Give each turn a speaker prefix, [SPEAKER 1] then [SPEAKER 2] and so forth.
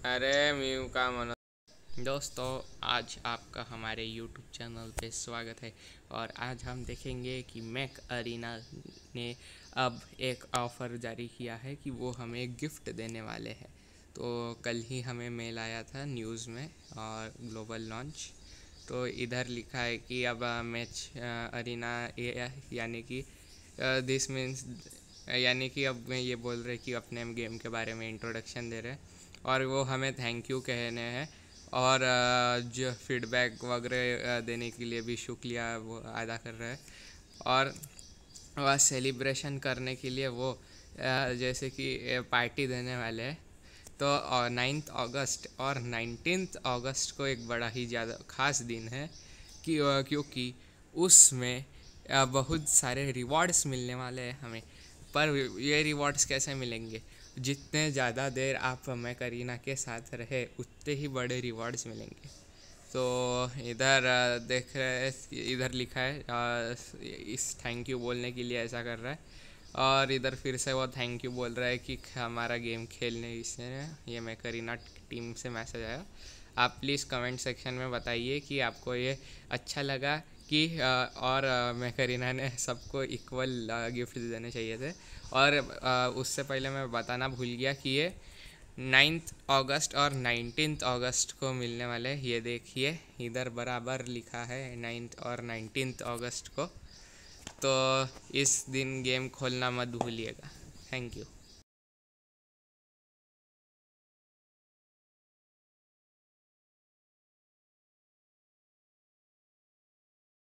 [SPEAKER 1] अरे म्यू का मनो। दोस्तों, आज आपका हमारे YouTube चैनल पे स्वागत है। और आज हम देखेंगे कि मैक अरीना ने अब एक ऑफ़र जारी किया है कि वो हमें गिफ्ट देने वाले हैं। तो कल ही हमें मेल आया था न्यूज़ में और ग्लोबल लॉन्च। तो इधर लिखा है कि अब मैच अरीना यानी कि दिस मीन्स यानी कि अब ये बोल रहे कि अपने गेम के बारे में इंट्रोडक्शन दे रहे हैं और वो हमें थैंक यू कहने हैं और जो फीडबैक वगैरह देने के लिए भी शुक्रिया वो अदा कर रहे हैं। और वह सेलिब्रेशन करने के लिए वो जैसे कि पार्टी देने वाले हैं। तो 9 अगस्त और 19 अगस्त को एक बड़ा ही ज़्यादा ख़ास दिन है कि क्योंकि उसमें बहुत सारे रिवॉर्ड्स मिलने वाले हैं हमें। पर ये रिवॉर्ड्स कैसे मिलेंगे? जितने ज़्यादा देर आप मैं करीना के साथ रहे उतने ही बड़े रिवॉर्ड्स मिलेंगे। तो इधर देख रहे हैं, इधर लिखा है इस थैंक यू बोलने के लिए ऐसा कर रहा है। और इधर फिर से वो थैंक यू बोल रहा है कि हमारा गेम खेलने इसने ये मैं करीना टीम से मैसेज आया। आप प्लीज़ कमेंट सेक्शन में बताइए कि आपको ये अच्छा लगा कि और मैं करीना ने सबको इक्वल गिफ्ट देने चाहिए थे। और उससे पहले मैं बताना भूल गया कि ये 9 अगस्त और 19 अगस्त को मिलने वाले। ये देखिए इधर बराबर लिखा है 9 और 19 अगस्त को। तो इस दिन गेम खोलना मत भूलिएगा। Thank you.